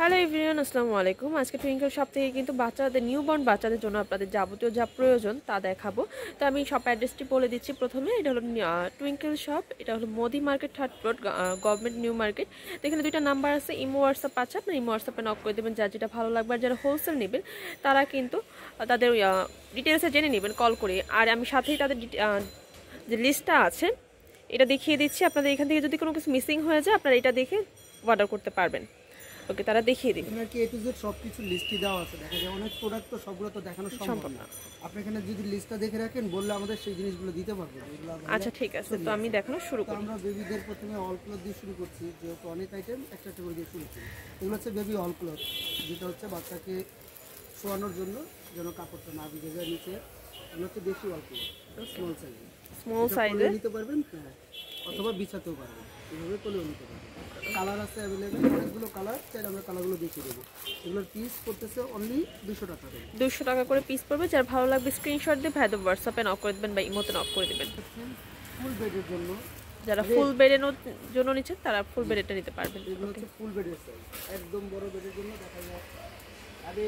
Hello everyone, আসসালামু আলাইকুম। আজকে টুইঙ্কেল শপ থেকে কিন্তু বাচ্চাদের নিউবর্ন বাচ্চাদের জন্য আপনাদের যাবতীয় যা প্রয়োজন তা দেখাবো। তো আমি শপ অ্যাড্রেসটি বলে দিচ্ছি। প্রথমে এটা হলো টুইঙ্কেল শপ, এটা হলো Modi market, 3rd floor, government new market. তো এখানে দুইটা নাম্বার আছে, ইমো হোয়াটসঅ্যাপ আছে, আপনার ইমো হোয়াটসঅ্যাপে নক করে দেবেন যার যেটা ভালো লাগবে। আর যারা হোলসেল নেবেন তারা কিন্তু তাদের ডিটেলসে জেনে নেবেন কল করে। আর আমি সাথেই তাদের যে লিস্টটা আছে এটা দেখিয়ে দিচ্ছি। আপনাদের এখান থেকে যদি কোনো কিছু মিসিং হয়ে যায় আপনারা এটা দেখে অর্ডার করতে পারবেন। ওকে, তারা দেখিয়ে দিবে। এখানে কি এ টু জেড সবকিছু লিস্টই দেওয়া আছে। দেখা যায় অনেক প্রোডাক্ট তো সবগুলো তো দেখানো সম্ভব না। আপনি এখানে যদি লিস্টটা দেখে রাখেন বললে আমাদের সেই জিনিসগুলো দিতে পারবো। আচ্ছা ঠিক আছে, তো আমি দেখানো শুরু করি। আমরা বেবিদের প্রথমে অল ক্লথ দিয়ে শুরু করছি, যেহেতু অনেক আইটেম একটা একটা করে দিয়ে শুরু করি। এগুলো হচ্ছে বেবি অল ক্লথ, যেটা হচ্ছে বাচ্চাকে শোয়ানোর জন্য যেন কাপড়টা না ভিজে যায় নিচে। এগুলো হচ্ছে বেশি অল ক্লথ, স্মল সাইজে নিতে পারবেন, হ্যাঁ, অথবা বিছাতেও পারবেন, এভাবে কোলেও নিতে পারবেন। কালার আছে অ্যাভেলেবেল, অনেকগুলো কালার, চাইলে আমরা কালারগুলো দেখিয়ে দেবো। এগুলোর পিস করতেছে অনলি 200 টাকা করে। 200 টাকা করে পিস পড়বে। যার ভালো লাগবে স্ক্রিনশট দিয়ে ভাইদের হোয়াটসঅ্যাপে নক করে দেবেন বা ইমোতে নক করে দেবেন। ফুল বেডের জন্য, যারা ফুল বেডের জন্য নিচ্ছেন তারা ফুল বেডেরটা নিতে পারবেন। এগুলো হচ্ছে ফুল বেডের সাইজ, একদম বড় বেডের জন্য। দেখা যায় আরে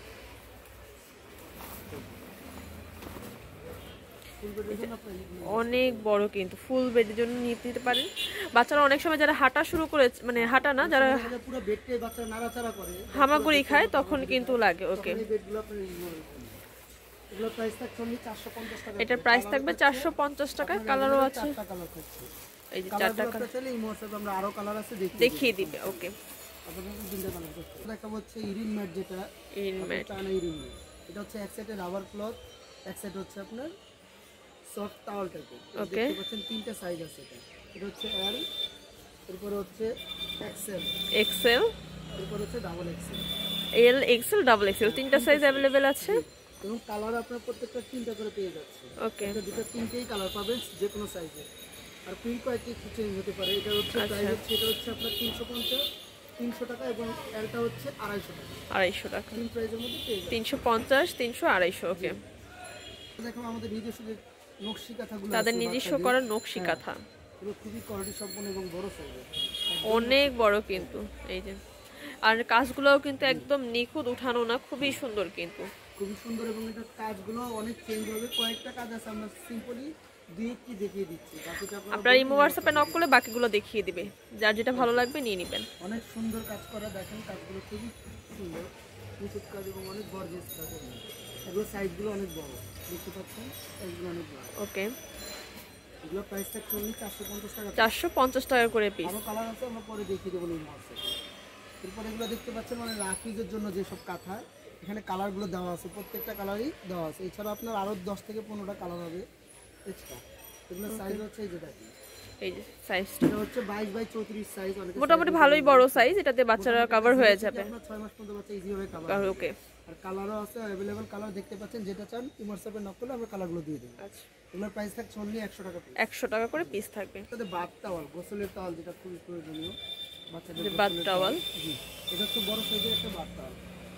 অনেক বড়, কিন্তু ফুল বেডের জন্য নিতে পারেন। বাচ্চারা অনেক সময় যারা হাঁটা শুরু করে, মানে হাঁটা না, যারা পুরো বেডটাই বাচ্চা নাড়াচাড়া করে, হামাগুড়ি খায়, তখন কিন্তু লাগে। ওকে, বেডগুলো আপনার এগুলো প্রাইস থাকছে 450 টাকা। এটার প্রাইস থাকবে 450 টাকা। কালারও আছে, কালার থাকছে। এই যে 4টা কালার। চাইলে ইমো হোয়াটসঅ্যাপে আমরা আরো কালার আছে দেখিয়ে দিবে। ওকে, আপনাদের তিনটা কালার করতে দেখাবো। হচ্ছে ইরিন ম্যাট, যেটা ইরিন ম্যাট, টানা ইরিন ম্যাট। এটা হচ্ছে এক সাইডে রাবার ক্লথ, এক সাইড হচ্ছে আপনার সফট টাওয়াল টাইপের। ওকে, দেখতে পাচ্ছেন তিনটা সাইজ আছে। এটা হচ্ছে এল, এরপরে হচ্ছে এক্সেল, এরপর হচ্ছে double XL. L, XL, double XL, তিনটা সাইজ अवेलेबल আছে। এবং কালার আপনার প্রত্যেকটা তিনটা করে পেয়ে যাচ্ছে। ওকে, দুটো তিনটেই কালার পাবেন যে কোনো সাইজে। আর প্রিন্ট কয়েকটি একটু চেঞ্জ হতে পারে। এটা হচ্ছে প্রাইস হচ্ছে, এটা হচ্ছে আপনার 300 টাকা এবং এলটা হচ্ছে 250 টাকা। 250 টাকা, তিন প্রাইসের মধ্যে পেয়ে যাবেন। 350, 300, 250। ওকে, দেখো আমাদের নিজস্ব যে নকশি কাঁথাগুলো, তাদের নিজস্ব করা নকশি কাঁথা, এগুলো খুবই কোয়ালিটি সম্পন্ন এবং বড় সাইজের, অনেক বড় কিন্তু। এই যে, আর কাজগুলোও কিন্তু একদম নিখুঁত, উঠানো না, খুবই সুন্দর কিন্তু, খুবই সুন্দর। এবং এটার কাজগুলো অনেক চেঞ্জ হবে। কয়েকটা কাজ আছে আমরা সিম্পলি দেখিয়ে দিচ্ছি, বাকিটা আপনার ইমো হোয়াটসঅ্যাপে নক করলে বাকিগুলো দেখিয়ে দিবে। যার যেটা ভালো লাগবে নিয়ে নেবেন। অনেক সুন্দর কাজ করা, দেখেন কাজগুলো খুবই সুন্দর, নিখুঁত কাজ এবং অনেক গর্জিয়াস কাজ। এগুলো সাইজগুলো অনেক বড়, দেখতে পাচ্ছেন সাইজগুলো অনেক বড়। ওকে, এগুলো প্রাইস থাকছে 450 টাকা। 450 টাকা করে পিস। আরো কালার আছে, আমরা পরে দেখিয়ে দেবো ইমো হোয়াটসঅ্যাপে। এরপর এগুলো দেখতে পাচ্ছেন মানে রাফিজের জন্য যেসব কাঁথা, এখানে কালারগুলো দেওয়া আছে, প্রত্যেকটা কালারই দেওয়া আছে। এছাড়া আপনার আরও 10 থেকে 15টা কালার হবে এক্সট্রা। এগুলো সাইজ হচ্ছে এই যে দেখেন, এই যে সাইজটা এটা হচ্ছে 22 বাই 34 সাইজ। মোটামুটি ভালোই বড় সাইজ, এটাতে বাচ্চারা কভার হয়ে যাবে। আপনার 6 মাস পর্যন্ত বাচ্চা ইজি হবে কভার। ওকে, আর কালারও আছে अवेलेबल, কালার দেখতে পাচ্ছেন, যেটা চান হোয়াটসঅ্যাপে নক করলে আমরা কালারগুলো দিয়ে দেব। আচ্ছা, এগুলোর প্রাইস থাকছে অনলি 100 টাকা পিস। 100 টাকা করে পিস থাকবে। তাতে বাথ টাওয়াল, গোসলের টাওয়াল, যেটা খুবই প্রয়োজনীয় বাচ্চাদের বাথ টাওয়াল। জি, এটা হচ্ছে বড় সাইজের একটা বাথ টাওয়াল,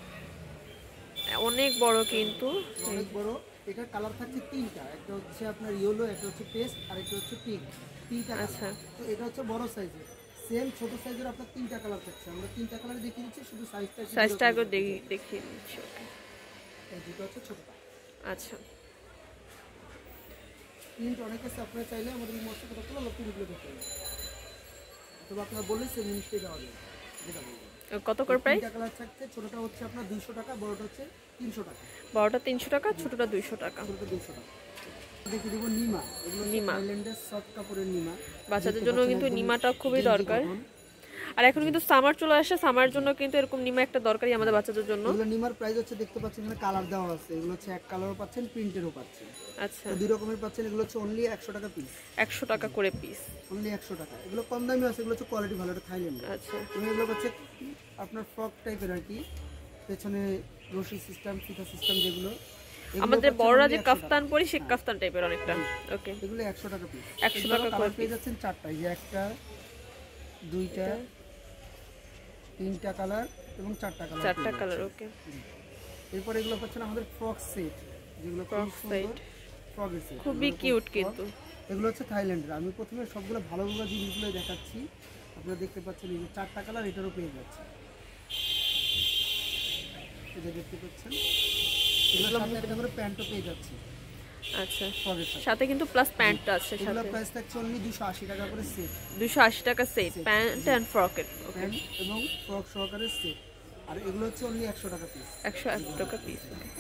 অনেক বড় কিন্তু, অনেক বড়। এটা কালার থাকছে তিনটা, একটা হচ্ছে আপনার ইয়েলো, একটা হচ্ছে পেস্ট, আর একটা হচ্ছে পিঙ্ক। তিনটা। আচ্ছা, তো এটা হচ্ছে বড় সাইজের। সেম ছোট সাইজের আপনার তিনটা কালার থাকছে। আমরা তিনটা কালার দেখিয়ে দিচ্ছি, শুধু সাইজটা আগে দেখিয়ে দিচ্ছি। ওকে, এই দুটো হচ্ছে ছোটটা। আচ্ছা, প্রিন্ট অনেক আছে, আপনারা চাইলে আমাদের এই মশলা কথা বলে প্রিন্টগুলো দেখতে পারেন, অথবা আপনারা বললে সেই জিনিসটাই দেওয়া যাবে, যেটা বলবেন। কত করে প্রাইস? তিনটা কালার থাকছে, ছোটটা হচ্ছে আপনার 200 টাকা, বড়টা হচ্ছে 300 টাকা। বড়টা 300 টাকা, ছোটটা 200 টাকা। ছোটটা 200 টাকা। দেখে দিব নিমা, এগুলো থাইল্যান্ডের সফট কাপড়ের নিমা। বাচ্চাদের জন্য কিন্তু নিমাটা খুবই দরকার। আর এখন কিন্তু সামার চলে আসে, সামার জন্য কিন্তু এরকম নিমা একটা দরকারি আমাদের বাচ্চাদের জন্য। এগুলো নিমার প্রাইস হচ্ছে, দেখতে পাচ্ছেন এখানে কালার দেওয়া আছে। এগুলো হচ্ছে এক কালারও পাচ্ছেন, প্রিন্টেরও পাচ্ছেন। আচ্ছা, দুই রকমের পাচ্ছেন। এগুলো হচ্ছে অনলি 100 টাকা পিস। 100 টাকা করে পিস, অনলি 100 টাকা। এগুলো কম দামি আছে, এগুলো হচ্ছে কোয়ালিটি ভালো, এটা থাইল্যান্ড। আচ্ছা, এগুলো হচ্ছে আপনার ফ্রক টাইপের আর কি, পেছনে রশি সিস্টেম, ফিতা সিস্টেম, যেগুলো আমাদের বড়রা যে কাফতান পরি সে কাফতান টাইপের অনেকটা। ওকে, এগুলো 100 টাকা পিস। 100 টাকা করে পেয়ে যাচ্ছেন চারটা, এই যে একটা, দুইটা, তিনটা কালার এবং চারটা কালার। ওকে, এরপর এগুলো পাচ্ছেন আমাদের ফ্রক সেট, যেগুলো ফ্রক সেট, ফ্রকের সেট, খুবই কিউট কিন্তু। এগুলো হচ্ছে থাইল্যান্ডের। আমি প্রথমে সবগুলো ভালো ভালো জিনিসগুলো দেখাচ্ছি, আপনারা দেখতে পাচ্ছেন এই যে চারটা কালার, এটারও পেয়ে যাচ্ছে। যে দেখতে পাচ্ছেন এগুলোর সাথে একটা করে প্যান্টও পেয়ে যাচ্ছে। আচ্ছা, ফ্রকের সাথে কিন্তু প্লাস প্যান্ট আছে এগুলোর সাথে। প্রাইস থাকছে অনলি 280 টাকা করে সেট। 280 টাকা সেট, প্যান্ট এন্ড ফ্রকের। ওকে, প্যান্ট এবং ফ্রক সহকারে সেট। আর এগুলো হচ্ছে অনলি 100 টাকা পিস। 101 টাকা পিস।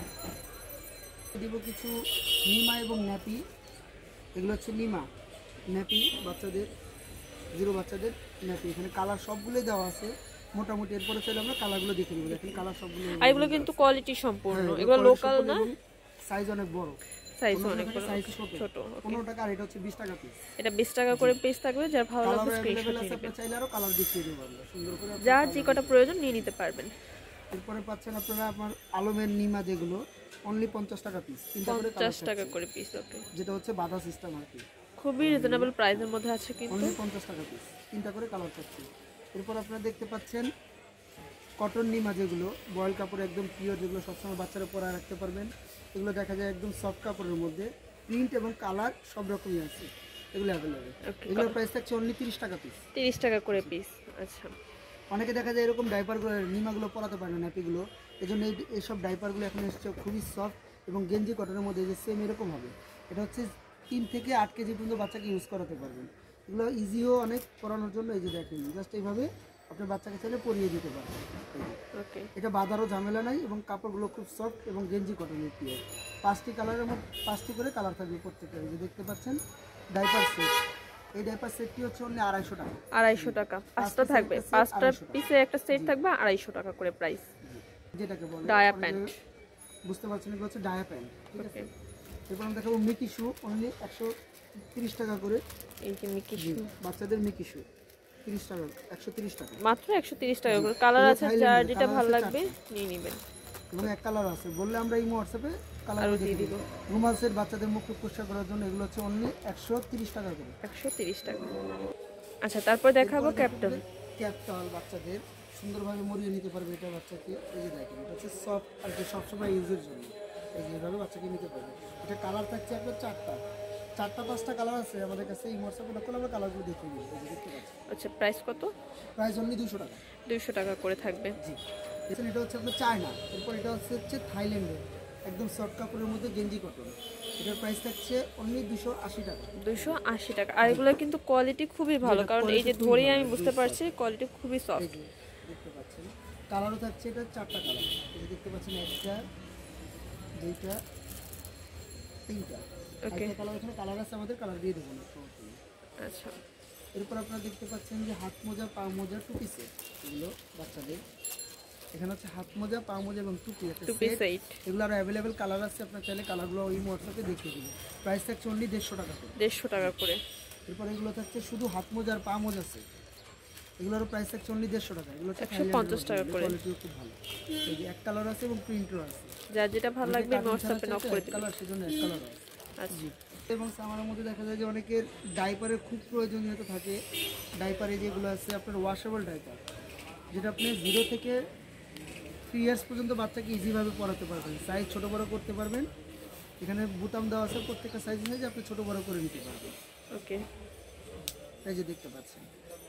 দিব কিছু নিমা এবং ন্যাপি। এগুলো হচ্ছে নিমা ন্যাপি বাচ্চাদের, 0 বাচ্চাদের ন্যাপি। এখানে কালার সবগুলোই দেওয়া আছে মোটামুটি। এরপরে চাইলে আমরা কালারগুলো দেখে নিব। দেখেন কালার সবগুলো। আর এগুলো কিন্তু কোয়ালিটি সম্পূর্ণ, এগুলো লোকাল না, সাইজ অনেক বড়, সাইজ অনেক বড়, সাইজ ছোট। 15 টাকা। আর এটা হচ্ছে 20 টাকা পিস। এটা 20 টাকা করে পিস থাকবে, যার ভালো লাগবে কালার স্ক্রিনশট अवेलेबल নিয়ে আছে, নেবেন। আপনি চাইলে আরো কালার দেখিয়ে দেব আমরা সুন্দর করে। যার যে কটা প্রয়োজন নিয়ে নিতে পারবেন। এরপরে পাচ্ছেন আপনারা আপনার আলমের নিমা, যেগুলো অনলি 50 টাকা পিস, 3টা করে কালার 50 টাকা করে পিস। ওকে, যেটা হচ্ছে বাধা সিস্টেম আর কি। খুবই রিজনেবল প্রাইসের মধ্যে আছে কিন্তু। অনলি 50 টাকা পিস, 3টা করে কালার পাচ্ছি। এরপর আপনারা দেখতে পাচ্ছেন কটন নিমা, যেগুলো বয়েল কাপড় একদম পিওর, যেগুলো সবসময় বাচ্চারা পরা রাখতে পারবেন। এগুলো দেখা যায় একদম সফট কাপড়ের মধ্যে, প্রিন্ট এবং কালার সব রকমই আছে, এগুলো অ্যাভেলেবেল। এগুলোর প্রাইস থাকছে অনলি 30 টাকা পিস, 30 টাকা করে পিস। আচ্ছা, অনেকে দেখা যায় এরকম ডাইপারগুলো নিমাগুলো পরাতে পারে না, ন্যাপিগুলো, এই জন্য এইসব ডাইপারগুলো এখন এসছে খুবই সফট এবং গেঞ্জি কটনের মধ্যে, যে সেম এরকম হবে। এটা হচ্ছে 3 থেকে 8 কেজি পর্যন্ত বাচ্চাকে ইউজ করাতে পারবেন। এগুলো ইজিও অনেক পরানোর জন্য। এই যে দেখেন, জাস্ট এইভাবে আপনার বাচ্চাকে চাইলে পরিয়ে দিতে পারবেন। ওকে, এটা বাঁধারও ঝামেলা নাই এবং কাপড়গুলো খুব সফট এবং গেঞ্জি কটনের পিওর। 5টি কালারের মধ্যে 5টি করে কালার থাকবে প্রত্যেকটা। এই যে দেখতে পাচ্ছেন ডাইপার সেট। এই ডাইপার সেটটি হচ্ছে অনলি 250 টাকা। 250 টাকা 5টা থাকবে, 5টা পিসে একটা সেট থাকবে, 250 টাকা করে প্রাইস। যেটাকে বলে ডায়া প্যান্ট, বুঝতে পারছেন, এগুলো হচ্ছে ডায়া প্যান্ট। ঠিক আছে, ওকে। এরপর আমরা দেখাবো মিকি শু, অনলি 130 টাকা করে। এই যে মিকি শু, বাচ্চাদের মিকি শু 30 টাকা, 130 টাকা মাত্র 130 টাকা করে। কালার আছে, যার যেটা ভালো লাগবে নিয়ে নেবেন। এবং এক কালার আছে, বললে আমরা এই হোয়াটসঅ্যাপে কালার আরো দিয়ে দিয়ে দিব। রুমাল সেট বাচ্চাদের মুখ পরিষ্কার করার জন্য, এগুলো হচ্ছে অনলি 130 টাকা করে। 130 টাকা। আচ্ছা, তারপর দেখাবো ক্যাপ্টন। ক্যাপটাল বাচ্চাদের সুন্দরভাবে মরিয়ে নিতে পারবে এটা বাচ্চাকে। এই যে দেখেন, এটা হচ্ছে সফট আর কি, সবসময় ইউজের জন্য। এই যে এইভাবে বাচ্চাকে নিতে পারবে। এটা কালার থাকছে আপনার 4টা 5টা কালার আছে আমাদের কাছে। এই হোয়াটসঅ্যাপে না করলে আমরা কালারগুলো দেখিয়ে দিই। এই যে দেখতে পাচ্ছি, আচ্ছা, প্রাইস কত? প্রাইস অনলি 200 টাকা। 200 টাকা করে থাকবে। জি, দেখুন এটা হচ্ছে আপনার চায়না। এরপর এটা হচ্ছে থাইল্যান্ডের একদম সফট কাপড়ের মধ্যে গেঞ্জি কটন। এটার প্রাইস থাকছে অনলি 280 টাকা। 280 টাকা। আর এগুলো কিন্তু কোয়ালিটি খুবই ভালো, কারণ এই যে ধরেই আমি বুঝতে পারছি কোয়ালিটি খুবই এই সফট। যে দেখতে পাচ্ছেন কালারও থাকছে, এটা 4টা কালার। এই যে দেখতে পাচ্ছেন, একটা, দুইটা, 3টা। ওকে, একটা কালার, এখানে কালার আছে, আমাদের কালার দিয়ে দেবো না। আচ্ছা। এরপর আপনারা দেখতে পাচ্ছেন যে হাত মোজা, পা মোজা, টুপি সেট। এগুলো বাচ্চাদের এখানে হচ্ছে হাত মোজা, পা মোজা এবং টুপি একটা টুপি সেট। সেট এগুলো আর অ্যাভেলেবেল কালার আছে, আপনার চাইলে কালারগুলো ওই হোয়াটসঅ্যাপে দেখিয়ে দিবেন। প্রাইস থাকছে অনলি 150 টাকা করে। 150 টাকা করে। এরপর এগুলো থাকছে শুধু হাত মোজা আর পা মোজা সেট। এগুলোর প্রাইস থাকছে অনলি 150 টাকা। এগুলো হচ্ছে 150 টাকা করে। কোয়ালিটিও খুব ভালো। এই যে এক কালার আছে এবং প্রিন্টও আছে। যার যেটা ভালো লাগবে হোয়াটসঅ্যাপে নক করে দিবেন। কালার সেজন্য এক কালার আছে। আচ্ছা, এবং সামারের মধ্যে দেখা যায় যে অনেকের ডাইপারের খুব প্রয়োজনীয়তা থাকে। ডাইপারে যেগুলো আছে আপনার ওয়াশেবল ডাইপার, যেটা আপনি 0 থেকে 3 ইয়ার্স পর্যন্ত বাচ্চাকে ইজিভাবে পরাতে পারবেন। সাইজ ছোট বড় করতে পারবেন। এখানে বোতাম দেওয়া আছে, প্রত্যেকটা সাইজ অনুযায়ী আপনি ছোট বড় করে নিতে পারবেন। ওকে। এই যে দেখতে পাচ্ছেন,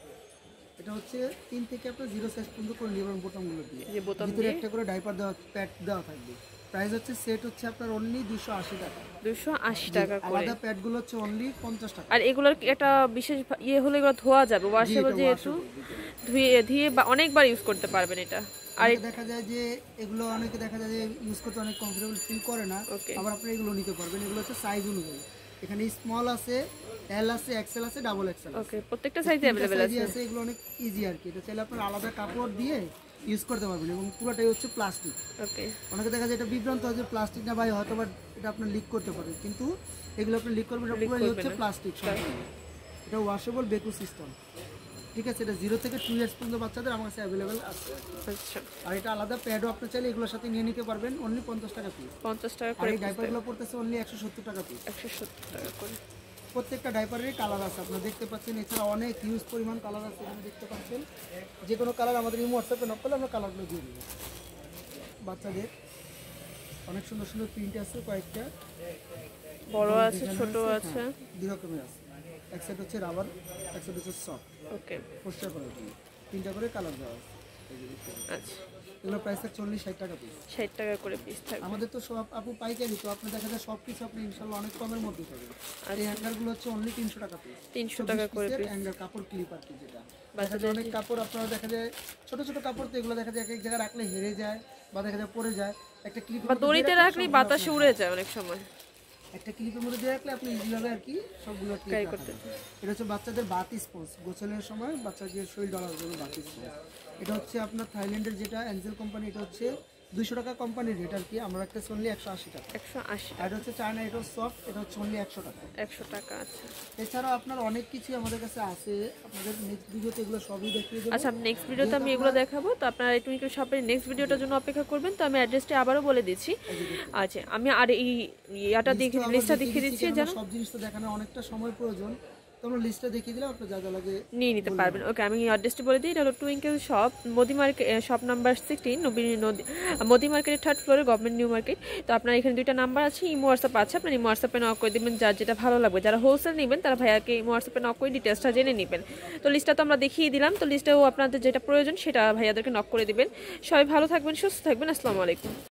এটা হচ্ছে 3 থেকে আপনার 0 সাইজ পর্যন্ত করে নেবেন বোতামগুলো দিয়ে। যে বোতাম ভিতরে দিয়ে একটা করে ডাইপার দেওয়া, প্যাড দেওয়া থাকবে। প্রাইস হচ্ছে সেট হচ্ছে আপনার অনলি 280 টাকা। 280 টাকা করে। আলাদা প্যাডগুলো হচ্ছে অনলি 50 টাকা। আর এগুলোর একটা বিশেষ ইয়ে হলে এগুলো ধোয়া যাবে, ওয়াশেবল, যেহেতু ধুয়ে ধুয়ে বা অনেকবার ইউজ করতে পারবেন এটা। আর দেখা যায় যে এগুলো অনেকে দেখা যায় যে ইউজ করতে অনেক কমফোর্টেবল ফিল করে না, ওকে, আবার আপনি এগুলো নিতে পারবেন। এগুলো হচ্ছে সাইজ অনুযায়ী, এখানে স্মল আছে, এল আছে, এক্সেল আছে, ডাবল এক্সেল আছে। ওকে, প্রত্যেকটা সাইজে अवेलेबल আছে। এগুলো অনেক ইজি আর কি। এটা চাইলে আপনার আলাদা কাপড় দিয়ে ইউজ করতে পারবেন এবং পুরোটাই হচ্ছে প্লাস্টিক। ওকে, অনেকে দেখা যায় এটা বিভ্রান্ত হয় যে প্লাস্টিক না ভাই, হয়তো বা এটা আপনার লিক করতে পারে, কিন্তু এগুলো আপনি লিক করবেন, এটা পুরোই হচ্ছে প্লাস্টিক। এটা ওয়াশেবল বেকু সিস্টেম। ঠিক আছে, এটা 0 থেকে 2 ইয়ার্স পর্যন্ত বাচ্চাদের আমার কাছে অ্যাভেলেবেল আছে। আচ্ছা। আর এটা আলাদা প্যাডও আপনি চাইলে এগুলোর সাথে নিয়ে নিতে পারবেন, অনলি 50 টাকা পিস। 50 টাকা আর করে। এই ডাইপারগুলো পড়তেছে অনলি 170 টাকা পিস। 170 টাকা করে। প্রত্যেকটা ডাইপারেরই কালার আছে, আপনারা দেখতে পাচ্ছেন। এছাড়া অনেক হিউজ পরিমাণ কালার আছে, এখানে দেখতে পাচ্ছেন। যে কোনো কালার আমাদের এই হোয়াটসঅ্যাপে নক করলে আমরা কালারগুলো দিয়ে দেবো। বাচ্চাদের অনেক সুন্দর সুন্দর প্রিন্ট আছে, কয়েকটা বড় আছে, ছোট আছে, 2 রকমের আছে। এক সাইড হচ্ছে রাবার, এক সাইড হচ্ছে সফট, ওকে। পরিষ্কার করার জন্য 3টা করে কালার দেওয়া আছে। আচ্ছা, এগুলো প্রাইস থাকছে অনলি 60 টাকা পিস। 60 টাকা করে পিস থাকবে। আমাদের তো সব আপু পাইকারি, তো আপনি দেখা যায় সব কিছু আপনি ইনশাআল্লাহ অনেক কমের মধ্যে পাবেন। এই হ্যাঙ্গারগুলো হচ্ছে অনলি 300 টাকা পিস। 300 টাকা করে পিস হ্যাঙ্গার কাপড় ক্লিপ আর কি, যেটা দেখা যায় অনেক কাপড় আপনারা দেখা যায় ছোট ছোট কাপড়, তো এগুলো দেখা যায় এক এক জায়গায় রাখলে হেরে যায় বা দেখা যায় পড়ে যায়। একটা ক্লিপ বা দড়িতে রাখলে বাতাসে উড়ে যায় অনেক সময়, একটা ক্লিপের মধ্যে দিয়ে রাখলে আপনি ইজিভাবে আর কি সবগুলো ক্লিপ করতে। এটা হচ্ছে বাচ্চাদের বাত স্পঞ্জ, গোসলের সময় বাচ্চাদের শরীর ডলার জন্য বাত স্পঞ্জ। এটা হচ্ছে আপনার থাইল্যান্ডের যেটা এঞ্জেল কোম্পানি, এটা হচ্ছে 200 টাকা কোম্পানির রেট আর কি, আমরা একটা অনলি 180 টাকা। 180 আর এটা হচ্ছে চায়না, এটা সফট, এটা হচ্ছে অনলি 100 টাকা। 100 টাকা। আচ্ছা এছাড়াও আপনার অনেক কিছু আমাদের কাছে আছে, আপনাদের নেক্সট ভিডিওতে এগুলো সবই দেখিয়ে দেবো। আচ্ছা, নেক্সট ভিডিওতে আমি এগুলো দেখাবো, তো আপনারা এই টুইঙ্কেল শপের নেক্সট ভিডিওটার জন্য অপেক্ষা করবেন। তো আমি অ্যাড্রেসটা আবারও বলে দিচ্ছি। আচ্ছা, আমি আর এই ইয়াটা লিস্টটা দেখিয়ে দিচ্ছি, যেন সব জিনিস তো দেখানো অনেকটা সময় প্রয়োজন, তোমরা লিস্টটা দেখিয়ে দিলে আপনার যা যা লাগে নিয়ে নিতে পারবেন। ওকে, আমি অ্যাড্রেসটি বলে দিই। এটা হলো Twinkle shop, Modi market, shop number 16, Modi মার্কেটের 3rd ফ্লোরে, গভর্নমেন্ট নিউ মার্কেট। তো আপনার এখানে 2টা নাম্বার আছে, ইমো হোয়াটসঅ্যাপ আছে, আপনার ইমো হোয়াটসঅ্যাপে নক করে দেবেন যার যেটা ভালো লাগবে। যারা হোলসেল নেবেন তারা ভাইয়াকে ইমো হোয়াটসঅ্যাপে নক করে ডিটেলসটা জেনে নেবেন। তো লিস্টটা তো আমরা দেখিয়ে দিলাম, তো লিস্টেও আপনাদের যেটা প্রয়োজন সেটা ভাইয়াদেরকে নক করে দিবেন। সবাই ভালো থাকবেন, সুস্থ থাকবেন। আসসালামু আলাইকুম।